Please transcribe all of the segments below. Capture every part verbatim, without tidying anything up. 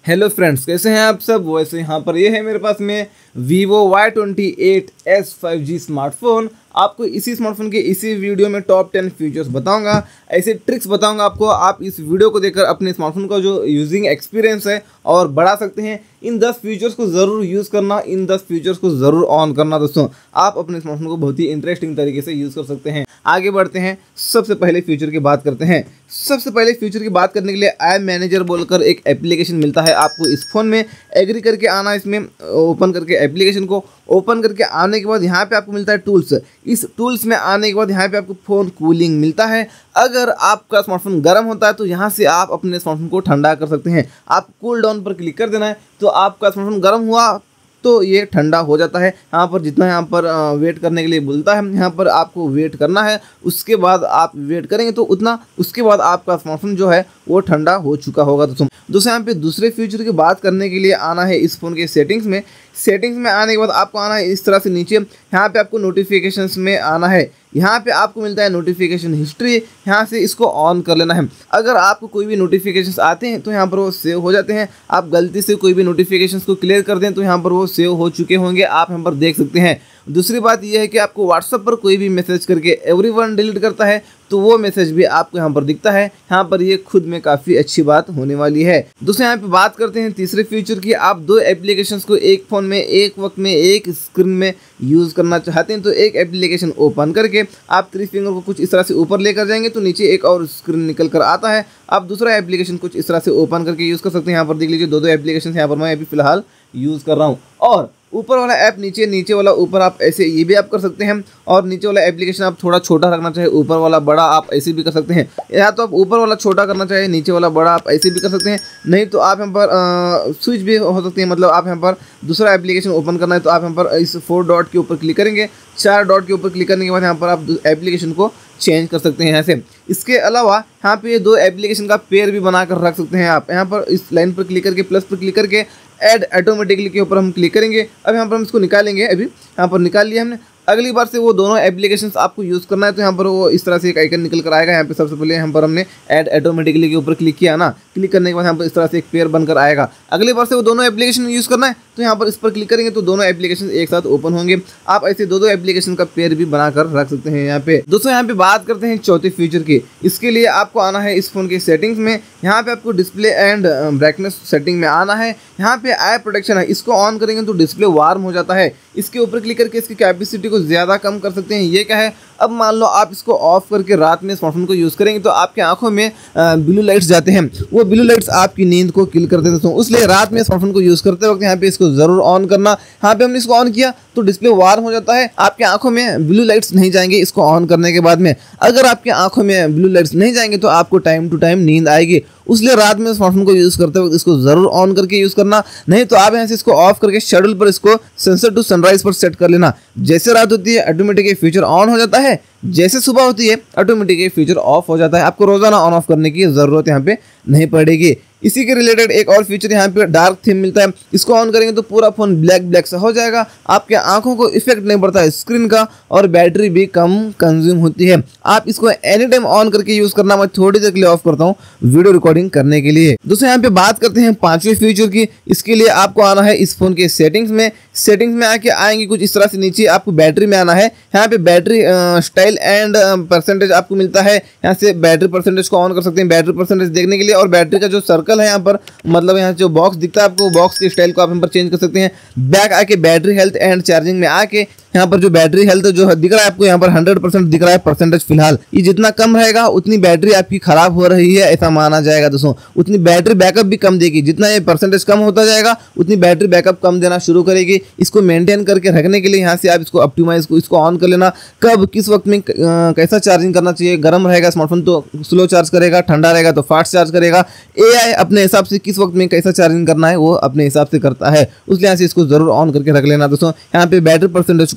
Hello friends, कैसे हैं आप सब। वैसे यहाँ पर ये है मेरे पास में Vivo Y twenty eight S five G smartphone. आपको इसी स्मार्टफोन के इसी वीडियो में टॉप टेन फीचर्स बताऊंगा, ऐसे ट्रिक्स बताऊंगा आपको। आप इस वीडियो को देखकर अपने स्मार्टफोन का जो यूजिंग एक्सपीरियंस है और बढ़ा सकते हैं। इन दस फीचर्स को ज़रूर यूज़ करना, इन दस फीचर्स को ज़रूर ऑन करना दोस्तों। आप अपने स्मार्टफोन को बहुत ही इंटरेस्टिंग तरीके से यूज़ कर सकते हैं। आगे बढ़ते हैं, सबसे पहले फीचर की बात करते हैं। सबसे पहले फीचर की बात करने के लिए ऐप मैनेजर बोलकर एक एप्लीकेशन मिलता है आपको इस फ़ोन में। एग्री करके आना, इसमें ओपन करके एप्लीकेशन को ओपन करके आने के बाद यहाँ पे आपको मिलता है टूल्स। इस टूल्स में आने के बाद यहाँ पे आपको फ़ोन कूलिंग मिलता है। अगर आपका स्मार्टफोन गर्म होता है तो यहाँ से आप अपने स्मार्टफोन को ठंडा कर सकते हैं। आप कूल डाउन पर क्लिक कर देना है तो आपका स्मार्टफोन गर्म हुआ तो ये ठंडा हो जाता है। यहाँ पर जितना यहाँ पर वेट करने के लिए बोलता है, यहाँ पर आपको वेट करना है। उसके बाद आप वेट करेंगे तो उतना, उसके बाद आपका स्मार्टफोन जो है वो ठंडा हो चुका होगा दोस्तों। दोस्तों यहाँ पे दूसरे फीचर की बात करने के लिए आना है इस फ़ोन के सेटिंग्स में। सेटिंग्स में आने के बाद आपको आना है इस तरह से नीचे। यहाँ पे आपको नोटिफिकेशंस में आना है। यहाँ पे आपको मिलता है नोटिफिकेशन हिस्ट्री। यहाँ से इसको ऑन कर लेना है। अगर आपको कोई भी नोटिफिकेशंस आते हैं तो यहाँ पर वो सेव हो जाते हैं। आप गलती से कोई भी नोटिफिकेशंस को क्लियर कर दें तो यहाँ पर वो सेव हो चुके होंगे, आप यहाँ पर देख सकते हैं। दूसरी बात यह है कि आपको व्हाट्सएप पर कोई भी मैसेज करके एवरीवन डिलीट करता है तो वो मैसेज भी आपको यहाँ पर दिखता है। यहाँ पर ये खुद में काफ़ी अच्छी बात होने वाली है। दोस्तों यहाँ पे बात करते हैं तीसरे फीचर की। आप दो एप्लीकेशंस को एक फ़ोन में एक वक्त में एक स्क्रीन में यूज़ करना चाहते हैं तो एक एप्लीकेशन ओपन करके आप थ्री फिंगर को कुछ इस तरह से ऊपर लेकर जाएंगे तो नीचे एक और स्क्रीन निकल कर आता है। आप दूसरा एप्लीकेशन कुछ इस तरह से ओपन करके यूज़ कर सकते हैं। यहाँ पर देख लीजिए दो दो एप्लीकेशन यहाँ पर मैं अभी फिलहाल यूज़ कर रहा हूँ। और ऊपर वाला ऐप नीचे, नीचे वाला ऊपर, आप ऐसे ये भी आप कर सकते हैं। और नीचे वाला एप्लीकेशन आप थोड़ा छोटा रखना चाहे, ऊपर वाला बड़ा, आप ऐसे भी कर सकते हैं। या तो आप ऊपर वाला छोटा करना चाहे, नीचे वाला बड़ा, आप ऐसे भी कर सकते हैं। नहीं तो आप यहाँ पर स्विच भी हो सकती है, मतलब आप यहाँ पर दूसरा एप्लीकेशन ओपन करना है तो आप यहाँ पर इस फोर डॉट के ऊपर क्लिक करेंगे। चार डॉट के ऊपर क्लिक करने के बाद यहाँ पर आप एप्लीकेशन को चेंज कर सकते हैं यहाँ से। इसके अलावा यहाँ पे ये दो एप्लीकेशन का पेयर भी बनाकर रख सकते हैं आप। यहाँ पर इस लाइन पर क्लिक करके, प्लस पर क्लिक करके ऐड ऑटोमेटिकली के ऊपर हम क्लिक करेंगे। अब यहाँ पर हम इसको निकालेंगे। अभी यहाँ पर निकाल लिया हमने। अगली बार से वो दोनों एप्लीकेशंस आपको यूज़ करना है तो यहाँ पर वो इस तरह से एक आइकन निकल कर आएगा। यहाँ पे सबसे पहले यहाँ पर हमने ऐड ऑटोमेटिकली के ऊपर क्लिक किया ना, क्लिक करने के बाद यहाँ पर इस तरह से एक पेयर बनकर आएगा। अगली बार से वो दोनों एप्लीकेशन यूज़ करना है तो यहाँ पर इस पर क्लिक करेंगे तो दोनों एप्लीकेशन एक साथ ओपन होंगे। आप ऐसे दो दो एप्लीकेशन का पेयर भी बनाकर रख सकते हैं यहाँ पे। दोस्तों यहाँ पे बात करते हैं चौथे फीचर की। इसके लिए आपको आना है इस फोन के सेटिंग्स में। यहाँ पे आपको डिस्प्ले एंड ब्राइटनेस सेटिंग में आना है। यहाँ पे आई प्रोटेक्शन है, इसको ऑन करेंगे तो डिस्प्ले वार्म हो जाता है। इसके ऊपर क्लिक करके इसकी कैपेसिटी को ज़्यादा कम कर सकते हैं। ये क्या है, अब मान लो आप इसको ऑफ करके रात में स्मार्टफोन को यूज़ करेंगे तो आपकी आंखों में ब्लू लाइट्स जाते हैं। वो ब्लू लाइट्स आपकी नींद को किल कर देते हैं। इसलिए रात में स्मार्टफोन को यूज़ करते वक्त यहाँ पे इसको ज़रूर ऑन करना। यहाँ पे हमने इसको ऑन किया तो डिस्प्ले वार्म हो जाता है। आपकी आंखों में ब्लू लाइट्स नहीं जाएंगे इसको ऑन करने के बाद में। अगर आपकी आंखों में ब्लू लाइट्स नहीं जाएंगे तो आपको टाइम टू टाइम नींद आएगी। इसलिए रात में स्मार्टफोन को यूज़ करते वक्त इसको ज़रूर ऑन करके यूज़ करना। नहीं तो आप यहाँ से इसको ऑफ करके शेड्यूल पर इसको सनसेट टू सनराइज पर सेट कर लेना। जैसे रात होती है ऑटोमेटिक ये फीचर ऑन हो जाता है, जैसे सुबह होती है ऑटोमेटिक ये फीचर ऑफ हो जाता है। आपको रोजाना ऑन ऑफ करने की ज़रूरत यहाँ पे नहीं पड़ेगी। इसी के रिलेटेड एक और फीचर यहाँ पे डार्क थीम मिलता है। इसको ऑन करेंगे तो पूरा फोन ब्लैक ब्लैक सा हो जाएगा। आपके आंखों को इफेक्ट नहीं पड़ता है स्क्रीन का और बैटरी भी कम कंज्यूम होती है। आप इसको एनी टाइम ऑन करके यूज़ करना। मैं थोड़ी देर के लिए ऑफ करता हूँ वीडियो रिकॉर्डिंग करने के लिए। दोस्तों यहाँ पे बात करते हैं पांचवें फीचर की। इसके लिए आपको आना है इस फोन के सेटिंग्स में। सेटिंग्स में आके आएंगे कुछ इस तरह से नीचे आपको बैटरी में आना है। यहाँ पे बैटरी स्टाइल एंड परसेंटेज आपको मिलता है। यहाँ से बैटरी परसेंटेज को ऑन कर सकते हैं बैटरी परसेंटेज देखने के लिए। और बैटरी का जो सर्कल है यहाँ पर, मतलब यहाँ जो बॉक्स दिखता है आपको, बॉक्स के स्टाइल को आप यहाँ पर चेंज कर सकते हैं। बैक आके बैटरी हेल्थ एंड चार्जिंग में आके यहाँ पर जो बैटरी हेल्थ जो दिख रहा है आपको, यहाँ पर हंड्रेड परसेंट दिख रहा है परसेंटेज फिलहाल। ये जितना कम रहेगा उतनी बैटरी आपकी खराब हो रही है ऐसा माना जाएगा दोस्तों। उतनी बैटरी बैकअप भी कम देगी। जितना ये परसेंटेज कम होता जाएगा उतनी बैटरी बैकअप कम देना शुरू करेगी। इसको मेंटेन करके रखने के लिए यहाँ से आप इसको ऑप्टिमाइज को इसको ऑन कर लेना। कब किस वक्त में कैसा चार्जिंग करना चाहिए। गर्म रहेगा स्मार्टफोन तो स्लो चार्ज करेगा, ठंडा रहेगा तो फास्ट चार्ज करेगा। एआई अपने हिसाब से किस वक्त में कैसा चार्जिंग करना है वो अपने हिसाब से करता है। उसलिए यहाँ से इसको जरूर ऑन करके रख लेना दोस्तों। यहाँ पे बैटरी परसेंटेज को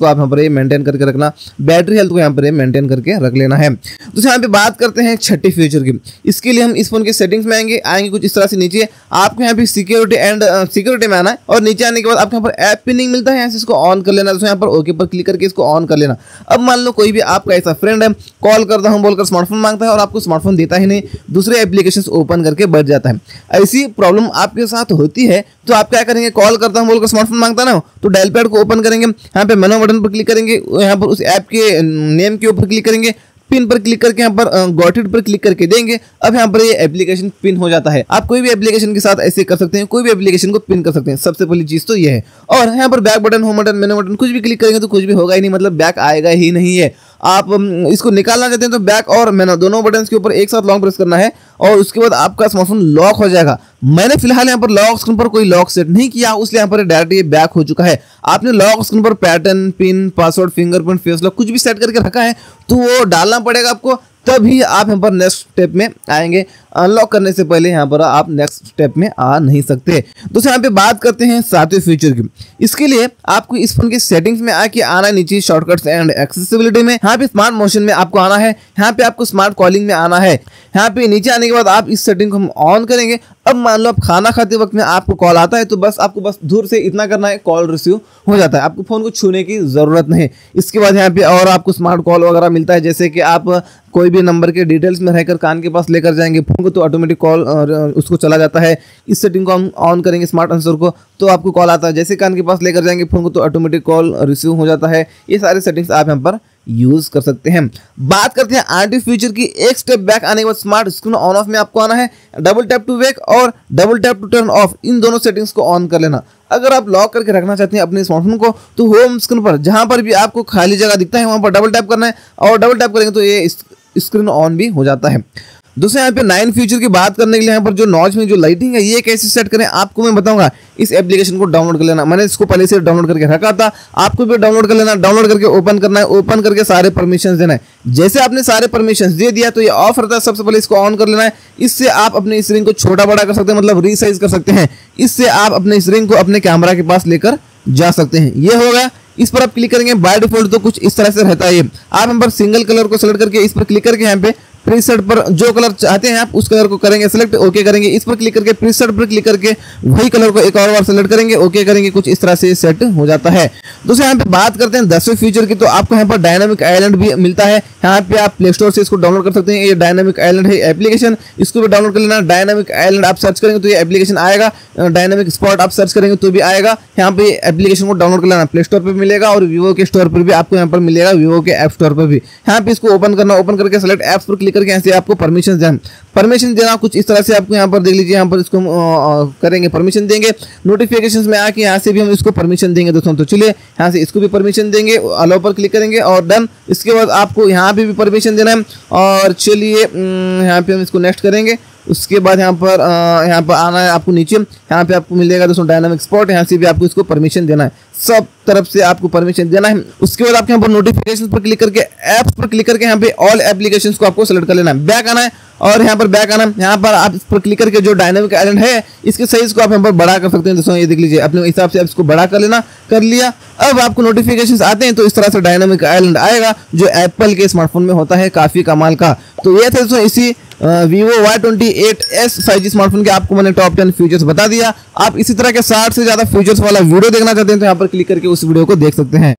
आप यहाँ पर ये मेंटेन करके रखना, बैटरी हेल्थ को यहाँ पर मेंटेन करके रख लेना है। तो यहाँ पे बात करते हैं छठी फीचर की। इसके लिए हम इस फोन के सेटिंग्स में आएंगे आएंगे कुछ इस तरह से। नीचे आपको यहाँ पे सिक्योरिटी एंड सिक्योरिटी में आना है और नीचे आने के बाद आपको यहाँ पर ऐप पिनिंग मिलता है, यहाँ से इसको ऑन कर लेना। तो यहाँ पर ओके पर क्लिक करके इसको ऑन कर लेना। अब मान लो कोई भी आपका ऐसा फ्रेंड है, कॉल करता हूँ बोलकर स्मार्टफोन मांगता है और आपको स्मार्टफोन देता ही नहीं, दूसरे एप्लीकेशंस ओपन करके बैठ जाता है। ऐसी प्रॉब्लम आपके साथ होती है तो आप क्या करेंगे, कॉल करता हूँ बोलकर स्मार्टफोन मांगता है ना, तो डायल पैड को ओपन करेंगे, यहाँ पे मेनू बटन पर क्लिक करेंगे, यहाँ पर उस ऐप के नेम के ऊपर क्लिक करेंगे, पिन पर क्लिक करके यहाँ पर गॉट इट पर क्लिक करके देंगे। अब यहाँ पर ये एप्लीकेशन पिन हो जाता है। आप कोई भी एप्लीकेशन के साथ ऐसे कर सकते हैं, कोई भी एप्लीकेशन को पिन कर सकते हैं। सबसे पहली चीज तो ये है। और यहाँ पर back button, home button, menu button कुछ भी क्लिक करेंगे तो कुछ भी होगा ही नहीं, मतलब बैक आएगा ही नहीं है। आप इसको निकालना चाहते हैं तो बैक और मेनू दोनों बटन के ऊपर एक साथ लॉन्ग प्रेस करना है और उसके बाद आपका स्मार्टफोन लॉक हो जाएगा। मैंने फिलहाल यहाँ पर लॉक स्क्रीन पर कोई लॉक सेट नहीं किया, इसलिए यहाँ पर डायरेक्ट ये बैक हो चुका है। आपने लॉक स्क्रीन पर pattern, PIN, password, fingerprint, face lock कुछ भी सेट करके रखा है तो वो डालना पड़ेगा आपको, तभी आप यहाँ पर नेक्स्ट स्टेप में आएंगे। अनलॉक करने से पहले यहाँ पर आप नेक्स्ट स्टेप में आ नहीं सकते। दोस्तों यहाँ पे बात करते हैं सातवें फीचर की। इसके लिए आपको इस फोन के सेटिंग्स में आके आना है, नीचे शॉर्टकट्स एंड एक्सेसिबिलिटी में, यहाँ पे स्मार्ट मोशन में आपको आना है, यहाँ पे आपको स्मार्ट कॉलिंग में आना है। यहाँ पे नीचे आने के बाद आप इस सेटिंग को हम ऑन करेंगे। अब मान लो आप खाना खाते वक्त में आपको कॉल आता है तो बस आपको बस दूर से इतना करना है, कॉल रिसीव हो जाता है, आपको फोन को छूने की जरूरत नहीं। इसके बाद यहाँ पे और आपको स्मार्ट कॉल वगैरह मिलता है, जैसे कि आप कोई भी नंबर के डिटेल्स में रहकर कान के पास लेकर जाएंगे फोन को तो ऑटोमेटिक कॉल उसको चला जाता है। इस सेटिंग को हम ऑन करेंगे स्मार्ट आंसर को तो आपको कॉल आता है, जैसे कान के पास लेकर जाएंगे फोन को तो ऑटोमेटिक कॉल रिसीव हो जाता है। ये सारे सेटिंग्स आप यहाँ पर यूज कर सकते हैं। बात करते हैं आरटी फीचर की। एक स्टेप बैक आने के बाद स्मार्ट स्क्रीन ऑन ऑफ में आपको आना है, डबल टैप टू वेक और double tap to turn off, इन दोनों सेटिंग्स को ऑन कर लेना। अगर आप लॉक करके रखना चाहते हैं अपने स्मार्टफोन को तो होम स्क्रीन पर जहां पर भी आपको खाली जगह दिखता है वहां पर डबल टैप करना है और डबल टैप करेंगे तो ये स्क्रीन ऑन भी हो जाता है। दूसरे यहाँ पे नाइन फीचर की बात करने के लिए यहाँ पर जो नॉच में जो लाइटिंग है ये कैसे सेट करें आपको मैं बताऊंगा। इस एप्लीकेशन को डाउनलोड कर लेना, मैंने इसको पहले से डाउनलोड करके रखा था, आपको भी डाउनलोड कर लेना। डाउनलोड करके ओपन करना है, ओपन करके सारे परमिशंस देना है। जैसे आपने सारे परमिशंस दे दिया तो ये ऑफ रहता है, सबसे पहले इसको ऑन कर लेना है। इससे आप अपने इस रिंग को छोटा बड़ा कर सकते हैं, मतलब रीसाइज कर सकते हैं। इससे आप अपने इस रिंग को अपने कैमरा के पास लेकर जा सकते हैं। ये हो गया। इस पर आप क्लिक करेंगे, बाय डिफॉल्ट तो कुछ इस तरह से रहता है ये। आप यहाँ पर सिंगल कलर को सेलेक्ट करके इस पर क्लिक करके यहाँ पे प्रीसेट पर जो कलर चाहते हैं आप उस कलर को करेंगे सेलेक्ट, ओके करेंगे। इस पर क्लिक करके प्रीसेट पर क्लिक करके वही कलर को एक और बार सेलेक्ट करेंगे, ओके करेंगे। कुछ इस तरह से सेट हो जाता है। दोस्तों यहाँ पे बात करते हैं दसवें फीचर की, तो आपको यहाँ पर डायनामिक आइलैंड भी मिलता है। यहाँ पे आप प्ले स्टोर से इसको डाउनलोड कर सकते हैं। ये डायनामिक आइलैंड है एप्लीकेशन, इसको भी डाउनलोड कर लेना। डायनामिक आइलैंड आप सर्च करेंगे तो ये एप्लीकेशन आएगा। डायनामिक स्पॉट आप सर्च करेंगे तो भी आएगा। यहाँ पे एप्लीकेशन को डाउनलोड कर लेना, प्ले स्टोर पर मिलेगा और वीवो के स्टोर पर भी आपको यहाँ पर मिलेगा, वीवो के ऐप स्टोर पर भी। यहाँ पे इसको ओपन करना, ओपन करके सेलेक्ट ऐप्स पर क्लिक करके यहाँ से आपको परमिशन देना परमिशन देना कुछ इस तरह से आपको यहाँ पर देख लीजिए। यहाँ पर इसको आ, करेंगे परमिशन देंगे। नोटिफिकेशंस में आके यहाँ से भी हम इसको परमिशन देंगे दोस्तों। तो चलिए यहाँ से इसको भी परमिशन देंगे, अलाउ पर क्लिक करेंगे और डन। इसके बाद आपको यहाँ पे भी परमिशन देना है और चलिए यहाँ पे हम इसको नेक्स्ट करेंगे। उसके बाद यहाँ पर यहाँ पर आना है आपको नीचे, यहाँ पे आपको मिलेगा दोस्तों डायनामिक स्पॉट, यहाँ से भी आपको इसको परमिशन देना है। सब तरफ से आपको परमिशन देना है। उसके बाद आपके यहाँ पर नोटिफिकेशन पर क्लिक करके ऐप्स पर क्लिक करके यहाँ पे ऑल एप्लीकेशंस को आपको सेलेक्ट कर लेना है। बैक आना है और यहाँ पर बैक आना है। यहाँ पर आप इस पर क्लिक करके जो डायनामिक आइलैंड है इसके साइज को आप यहाँ पर बड़ा कर सकते हैं दोस्तों। ये देख लीजिए, अपने हिसाब से आप इसको बड़ा कर लेना, कर लिया। अब आपको नोटिफिकेशंस आते हैं तो इस तरह से डायनामिक आइलैंड आएगा जो एप्पल के स्मार्टफोन में होता है, काफी कमाल का। तो ये थे दोस्तों इसी Vivo Y twenty eight S five G smartphone के आपको मैंने टॉप टेन फीचर्स बता दिया। आप इसी तरह के साठ से ज्यादा फीचर्स वाला वीडियो देखना चाहते हैं तो यहाँ पर क्लिक करके उस वीडियो को देख सकते हैं।